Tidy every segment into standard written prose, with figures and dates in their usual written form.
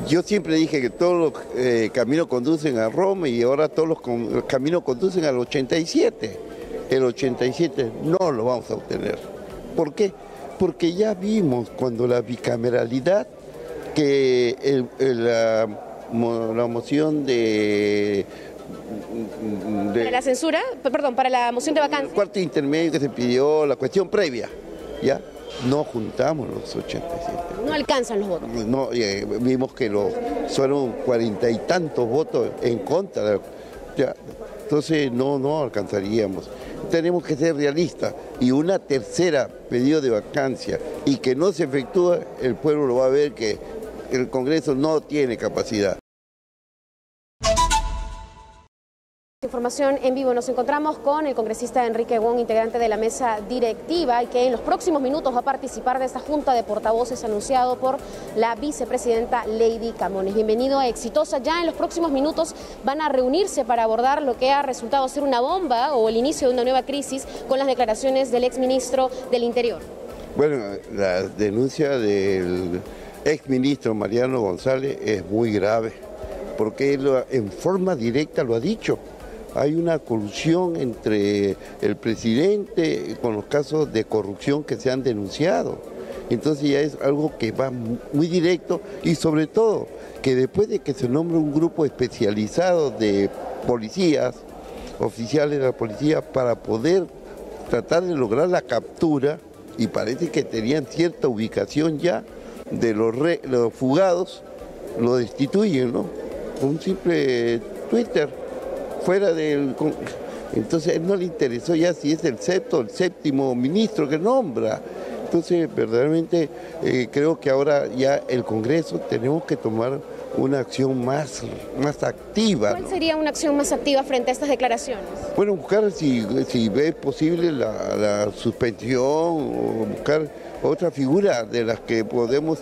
Yo siempre dije que todos los caminos conducen a Roma y ahora todos los caminos conducen al 87. El 87 no lo vamos a obtener. ¿Por qué? Porque ya vimos cuando la bicameralidad, que la moción de ¿Para la censura? Perdón, para la moción de vacancia. El cuarto intermedio que se pidió, la cuestión previa, ¿ya? No juntamos los 87. No alcanzan los votos. No, vimos que fueron 40 y tantos votos en contra. Ya, entonces no alcanzaríamos. Tenemos que ser realistas y una tercera pedido de vacancia y que no se efectúa, el pueblo lo va a ver que el Congreso no tiene capacidad. Información en vivo. Nos encontramos con el congresista Enrique Wong, integrante de la mesa directiva, y que en los próximos minutos va a participar de esta junta de portavoces anunciado por la vicepresidenta Lady Camones. Bienvenido a Exitosa. Ya en los próximos minutos van a reunirse para abordar lo que ha resultado ser una bomba o el inicio de una nueva crisis con las declaraciones del exministro del Interior. Bueno, la denuncia del exministro Mariano González es muy grave, porque él en forma directa lo ha dicho. Hay una colusión entre el presidente con los casos de corrupción que se han denunciado. Entonces ya es algo que va muy directo y sobre todo que después de que se nombre un grupo especializado de policías, oficiales de la policía, para poder tratar de lograr la captura, y parece que tenían cierta ubicación ya de los fugados, lo destituyen, ¿no? Un simple Twitter. Fuera del... Entonces a él no le interesó ya si es el séptimo ministro que nombra. Entonces verdaderamente creo que ahora ya el Congreso tenemos que tomar una acción más activa. ¿Cuál sería una acción más activa frente a estas declaraciones? Bueno, buscar si es posible la suspensión o buscar otra figura de las que podemos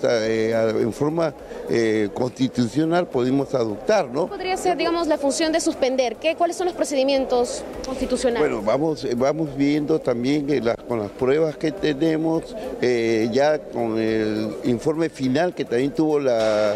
en forma constitucional podemos adoptar, ¿no? ¿Cuál podría ser, digamos, la función de suspender? ¿Cuáles son los procedimientos constitucionales? Bueno, vamos viendo también con las pruebas que tenemos, ya con el informe final que también tuvo la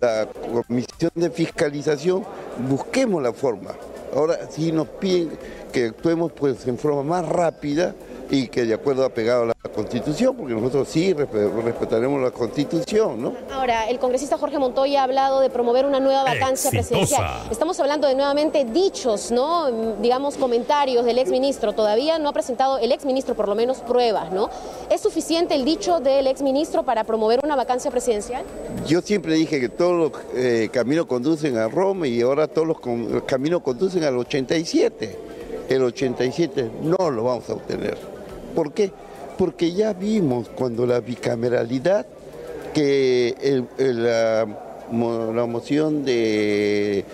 Comisión de Fiscalización, busquemos la forma. Ahora sí nos piden que actuemos pues en forma más rápida y que de acuerdo apegado a la Constitución, porque nosotros sí respetaremos la Constitución, ¿no? Ahora, el congresista Jorge Montoya ha hablado de promover una nueva vacancia presidencial. Estamos hablando de nuevamente dichos, ¿no? Digamos, comentarios del exministro. Todavía no ha presentado el exministro, por lo menos, pruebas, ¿no? ¿Es suficiente el dicho del exministro para promover una vacancia presidencial? Yo siempre dije que todos los caminos conducen a Roma y ahora todos los caminos conducen al 87. El 87 no lo vamos a obtener. ¿Por qué? Porque ya vimos cuando la bicameralidad, que la moción de...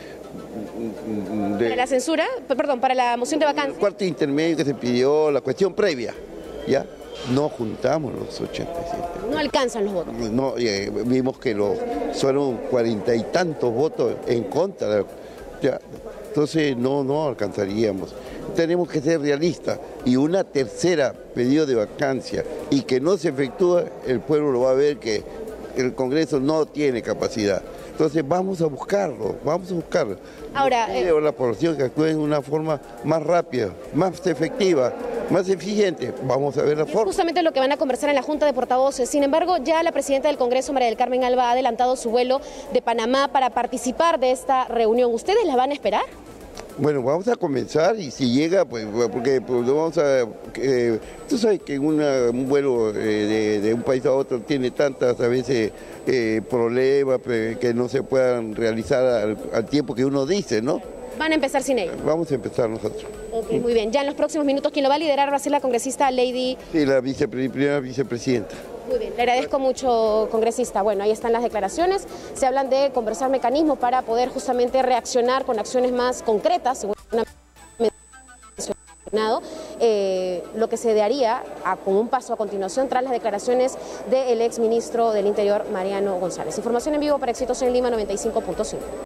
¿Para la censura? Perdón, para la moción de vacancia. El cuarto intermedio que se pidió, la cuestión previa, ¿ya? No juntamos los 87. No alcanzan los votos. No, vimos que fueron 40 y tantos votos en contra. Ya, entonces no alcanzaríamos. Tenemos que ser realistas y una tercera pedido de vacancia y que no se efectúa, el pueblo lo va a ver que el Congreso no tiene capacidad. Entonces vamos a buscarlo. Ahora, la población que actúe en una forma más rápida, más efectiva, más eficiente. Vamos a ver la forma. Es justamente lo que van a conversar en la Junta de Portavoces. Sin embargo, ya la presidenta del Congreso, María del Carmen Alba, ha adelantado su vuelo de Panamá para participar de esta reunión. ¿Ustedes la van a esperar? Bueno, vamos a comenzar y si llega, pues, porque pues, vamos a... tú sabes que un vuelo de un país a otro tiene tantas, a veces, problemas que no se puedan realizar al tiempo que uno dice, ¿no? ¿Van a empezar sin ellos? Vamos a empezar nosotros. Ok, muy bien. Ya en los próximos minutos, ¿quién lo va a liderar va a ser la congresista Lady? Sí, la primera vicepresidenta. Muy bien, le agradezco mucho, congresista. Bueno, ahí están las declaraciones. Se hablan de conversar mecanismos para poder justamente reaccionar con acciones más concretas, según mencionado, lo que se daría como un paso a continuación tras las declaraciones del exministro del Interior, Mariano González. Información en vivo para Exitosa en Lima 95.5.